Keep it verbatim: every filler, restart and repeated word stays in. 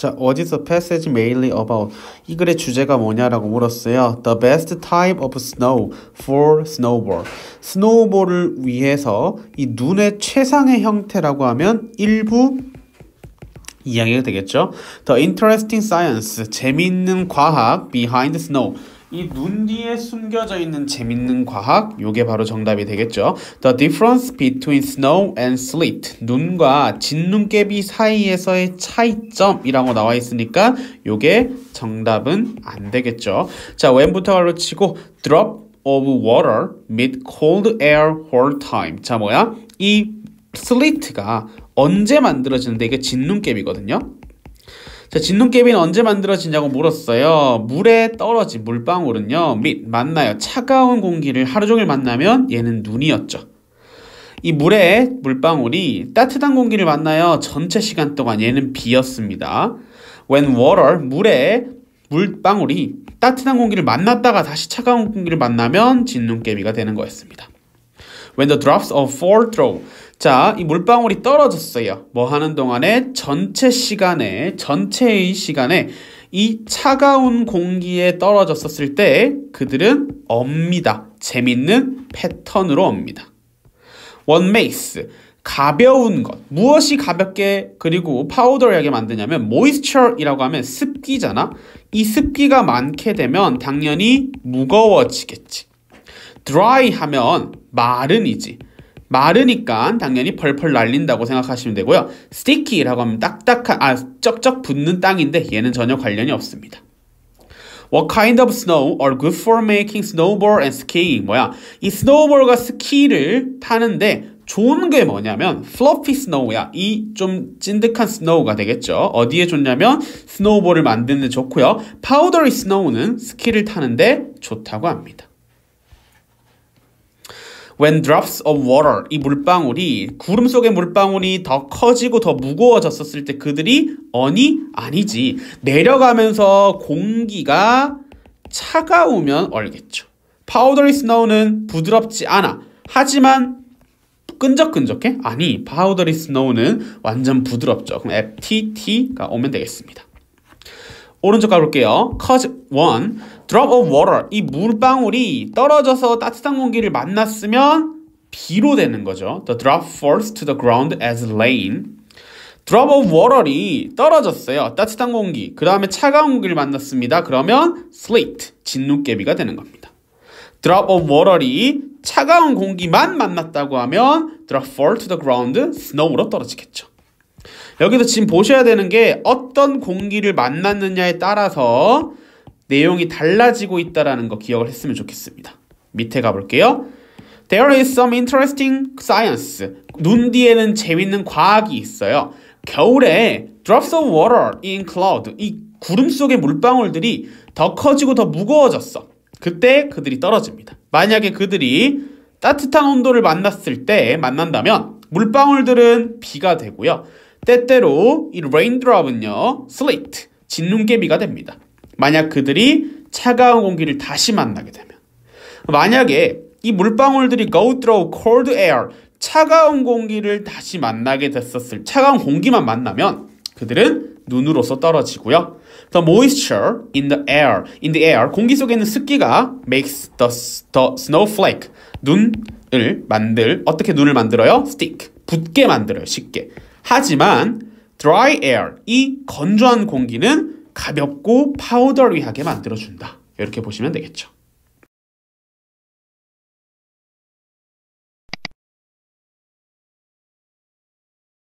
자, what is the passage mainly about? 이 글의 주제가 뭐냐라고 물었어요. The best type of snow for snowball. 스노우볼을 위해서 이 눈의 최상의 형태라고 하면 일부 이야기가 되겠죠. The interesting science. 재미있는 과학 behind snow. 이 눈 뒤에 숨겨져 있는 재밌는 과학, 요게 바로 정답이 되겠죠. The difference between snow and sleet. 눈과 진눈깨비 사이에서의 차이점이라고 나와 있으니까 요게 정답은 안 되겠죠. 자, when부터 가로치고 drop of water meet cold air whole time. 자, 뭐야? 이 슬리트가 언제 만들어지는데 이게 진눈깨비거든요. 자, 진눈깨비는 언제 만들어지냐고 물었어요. 물에 떨어진 물방울은요, 밑 만나요. 차가운 공기를 하루 종일 만나면 얘는 눈이었죠. 이 물에 물방울이 따뜻한 공기를 만나요. 전체 시간 동안 얘는 비였습니다. When water, 물에 물방울이 따뜻한 공기를 만났다가 다시 차가운 공기를 만나면 진눈깨비가 되는 거였습니다. When the drops of fall through. 자, 이 물방울이 떨어졌어요. 뭐 하는 동안에 전체 시간에, 전체의 시간에 이 차가운 공기에 떨어졌었을 때 그들은 옵니다. 재밌는 패턴으로 옵니다. One makes. 가벼운 것. 무엇이 가볍게 그리고 파우더하게 만드냐면 moisture이라고 하면 습기잖아. 이 습기가 많게 되면 당연히 무거워지겠지. dry 하면 마른이지. 마르니까 당연히 펄펄 날린다고 생각하시면 되고요. sticky라고 하면 딱딱한, 아, 쩍쩍 붙는 땅인데 얘는 전혀 관련이 없습니다. What kind of snow are good for making snowboard and skiing? 뭐야? 이 스노우볼과 스키를 타는데 좋은 게 뭐냐면 fluffy snow야. 이 좀 찐득한 스노우가 되겠죠. 어디에 좋냐면 스노우볼을 만드는 데 좋고요. powdery snow는 스키를 타는데 좋다고 합니다. When drops of water, 이 물방울이 구름 속의 물방울이 더 커지고 더 무거워졌었을 때 그들이 어니? 아니지. 내려가면서 공기가 차가우면 얼겠죠. Powdery snow는 부드럽지 않아. 하지만 끈적끈적해? 아니, powdery snow는 완전 부드럽죠. 그럼 에프티티가 오면 되겠습니다. 오른쪽 가볼게요. Cause one, drop of water. 이 물방울이 떨어져서 따뜻한 공기를 만났으면 비로 되는 거죠. The drop falls to the ground as rain. Drop of water이 떨어졌어요. 따뜻한 공기. 그 다음에 차가운 공기를 만났습니다. 그러면 sleet, 진눈깨비가 되는 겁니다. Drop of water이 차가운 공기만 만났다고 하면 drop fall to the ground, snow로 떨어지겠죠. 여기서 지금 보셔야 되는 게 어떤 공기를 만났느냐에 따라서 내용이 달라지고 있다는 거 기억을 했으면 좋겠습니다. 밑에 가볼게요. There is some interesting science. 눈 뒤에는 재밌는 과학이 있어요. 겨울에 drops of water in cloud. 이 구름 속의 물방울들이 더 커지고 더 무거워졌어. 그때 그들이 떨어집니다. 만약에 그들이 따뜻한 온도를 만났을 때 만난다면 물방울들은 비가 되고요. 때때로 이 raindrop은요, sleet, 진눈깨비가 됩니다. 만약 그들이 차가운 공기를 다시 만나게 되면. 만약에 이 물방울들이 go through cold air, 차가운 공기를 다시 만나게 됐었을, 차가운 공기만 만나면 그들은 눈으로서 떨어지고요. The moisture in the air, in the air, 공기 속에 있는 습기가 makes the, the snowflake, 눈을 만들, 어떻게 눈을 만들어요? stick, 붙게 만들어요, 쉽게. 하지만 dry air, 이 건조한 공기는 가볍고 파우더리하게 만들어준다. 이렇게 보시면 되겠죠.